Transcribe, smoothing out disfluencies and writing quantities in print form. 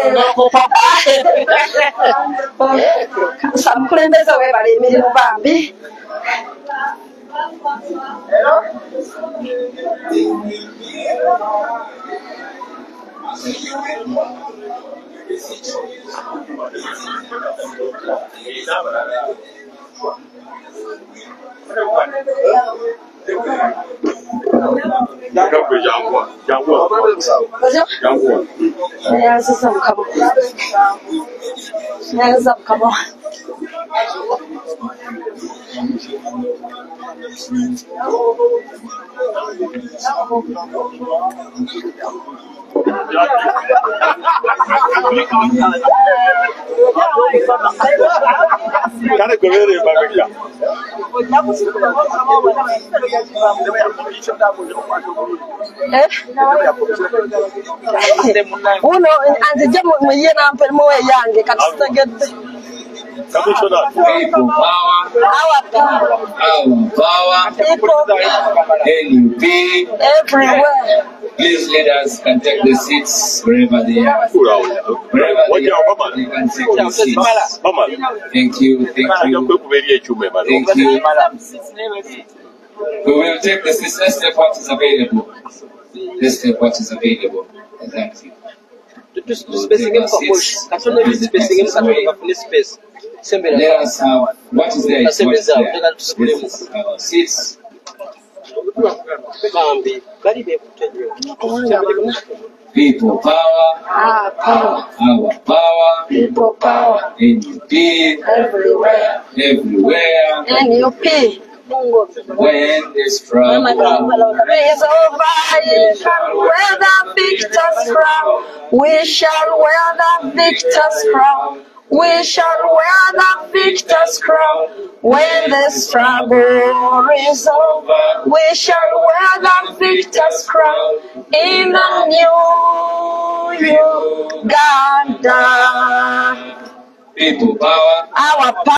Samukulembeza webala emirimu bambi. Come on. Uno anzije mu yena mpelmo yange katusagedde. People power, Our power, people, NUP, everywhere. please leaders can take the seats wherever they are. Wherever they are, they can take the seats. Thank you, thank you, thank you. We will take the seats. Let's take what is available. Let's take what is available. Thank you. Let us have what is there. Seats. People power, Our power, our power, people power. NUP, Everywhere. everywhere. NUP. When the struggle Is over, we shall wear the victor's crown. We shall wear the victor's crown. We shall wear the victor's crown. When the struggle is over, we shall wear the victor's crown. In the new Uganda. people power. Our power.